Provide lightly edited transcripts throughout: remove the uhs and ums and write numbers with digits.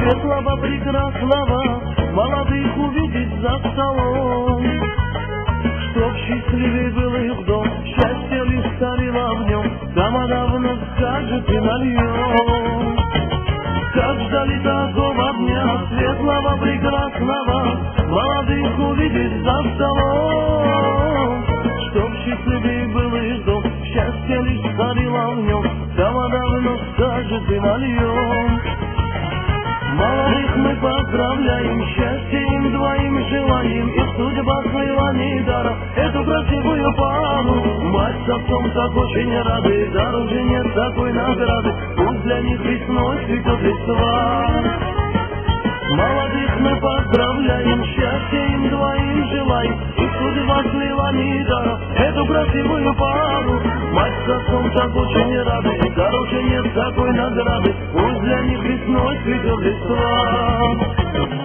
светлого, прекрасного, молодых увидеть за столом. Чтоб счастливей был их дом, счастье лишь царило в нем, там она вновь скажет и нальем. Как ждали такого дня, светлого, прекрасного, молодых увидеть за столом. Чтоб счастливей был их дом, счастье лишь царило в нем, там она вновь скажет и нальем. Молодых мы поздравляем, счастья им двоим желаем, и судьба слила недаром эту красивую пару. Мать с отцом так очень рады, дару же нет такой награды, пусть для них весной цветет листва. Молодых мы поздравляем, счастья им двоим желаем, и судьба слила недаром эту красивую пару. Мать с отцом так очень рады, дару же нет такой награды, пусть для них весной цветет листва.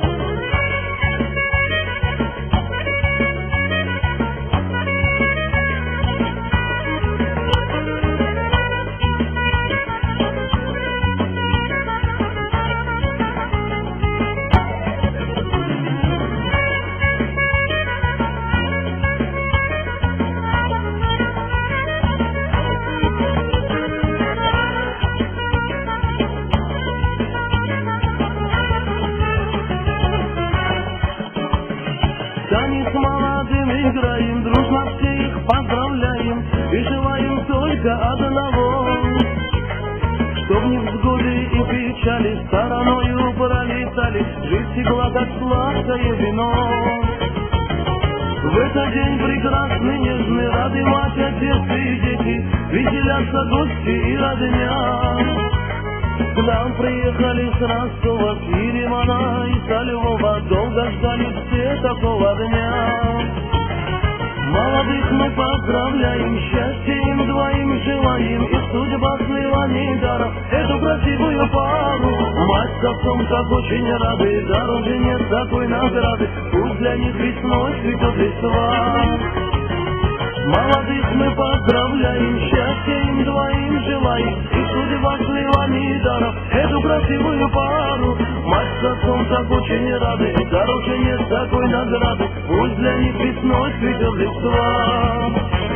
Танец молодым играем, дружно все их поздравляем, и желаем только одного, чтоб невзгоды и печали стороною пролетали, жизнь текла, как сладкое вино. В этот день прекрасный, нежный, рады мать, отец и дети, веселятся гости и родня. К нам приехали с Ростова, с Еремана и со Львова, долго ждали все такого дня. Молодых мы поздравляем, счастья им двоим желаем, и судьба слила недаром эту красивую пару. Мать с отцом так очень рады, дару же нет такой награды, пусть для них весной цветет листва. Молодых мы поздравляем, счастья им двоим желаем, и судьба слила недаром эту красивую пару. Мать с отцом так очень рады, дару же нет такой награды, пусть для них весной цветет листва.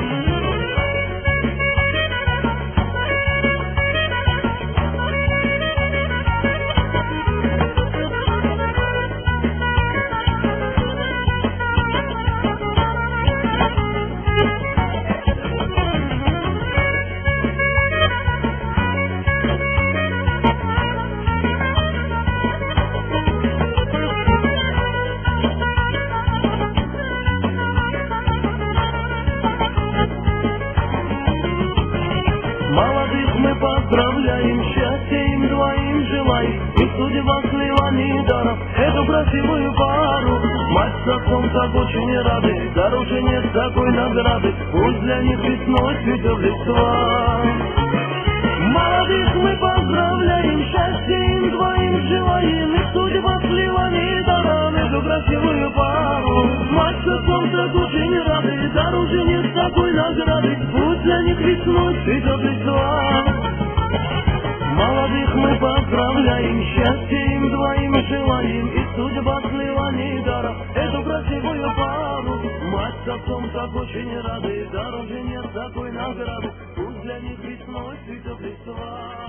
Молодых мы поздравляем, счастья им двоим желаем, и судьба слила недаром эту красивую пару. Мать с отцом так очень рады, дару же нет такой награды, пусть для них весной цветет листва. Молодых мы поздравляем, счастья им двоим желаем, и судьба слила недаром эту красивую пару. Мать с отцом так очень рады, дару же нет такой награды, пусть для них весной цветет листва. Молодых мы поздравляем, счастья им двоим желаем, и судьба слила недаром эту красивую пару. Мать с отцом так очень рады, дару же нет такой награды, пусть для них весной цветет листва.